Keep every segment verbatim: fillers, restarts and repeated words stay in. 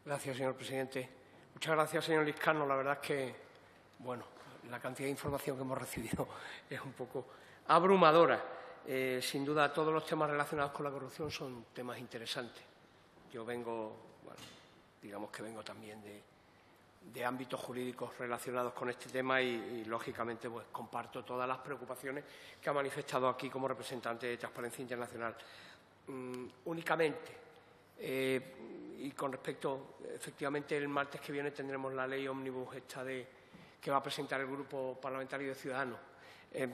Gracias, señor presidente. Muchas gracias, señor Lizcano. La verdad es que, bueno, la cantidad de información que hemos recibido es un poco abrumadora. Eh, sin duda, todos los temas relacionados con la corrupción son temas interesantes. Yo vengo, bueno, digamos que vengo también de, de ámbitos jurídicos relacionados con este tema y, y lógicamente, pues comparto todas las preocupaciones que ha manifestado aquí como representante de Transparencia Internacional. Mm, únicamente, eh, y con respecto, efectivamente, el martes que viene tendremos la ley ómnibus esta de, que va a presentar el Grupo Parlamentario de Ciudadanos. Eh,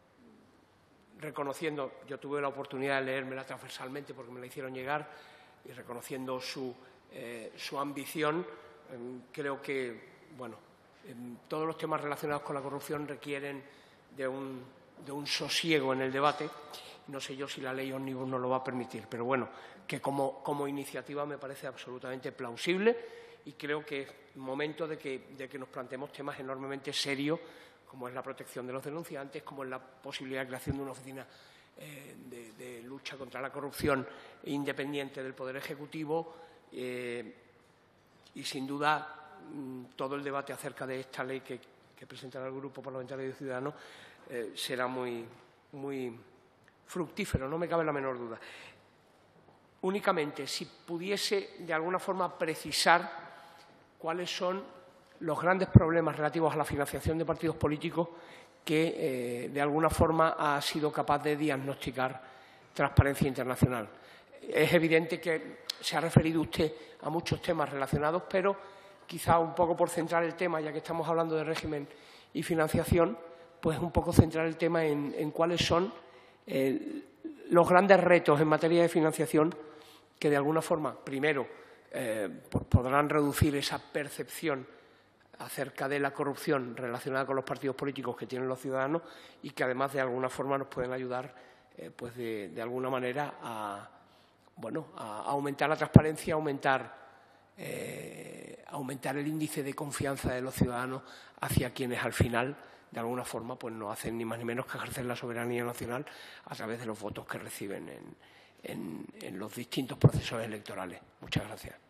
reconociendo, yo tuve la oportunidad de leérmela transversalmente porque me la hicieron llegar, y reconociendo su, eh, su ambición, eh, creo que, bueno, eh, todos los temas relacionados con la corrupción requieren de un, de un sosiego en el debate. No sé yo si la ley ómnibus nos lo va a permitir, pero bueno, que como, como iniciativa me parece absolutamente plausible y creo que es momento de que, de que nos planteemos temas enormemente serios, como es la protección de los denunciantes, como es la posibilidad de creación de una oficina eh, de, de lucha contra la corrupción independiente del Poder Ejecutivo eh, y, sin duda, todo el debate acerca de esta ley que, que presentará el Grupo Parlamentario de Ciudadanos eh, será muy, muy fructífero, no me cabe la menor duda. Únicamente, si pudiese de alguna forma precisar cuáles son los grandes problemas relativos a la financiación de partidos políticos que, eh, de alguna forma, ha sido capaz de diagnosticar Transparencia Internacional. Es evidente que se ha referido usted a muchos temas relacionados, pero quizá un poco por centrar el tema, ya que estamos hablando de régimen y financiación, pues un poco centrar el tema en, en cuáles son eh, los grandes retos en materia de financiación que, de alguna forma, primero, eh, podrán reducir esa percepción acerca de la corrupción relacionada con los partidos políticos que tienen los ciudadanos y que, además, de alguna forma nos pueden ayudar, eh, pues de, de alguna manera, a, bueno, a aumentar la transparencia, a aumentar, eh, aumentar el índice de confianza de los ciudadanos hacia quienes, al final, de alguna forma, pues no hacen ni más ni menos que ejercer la soberanía nacional a través de los votos que reciben en, en, en los distintos procesos electorales. Muchas gracias.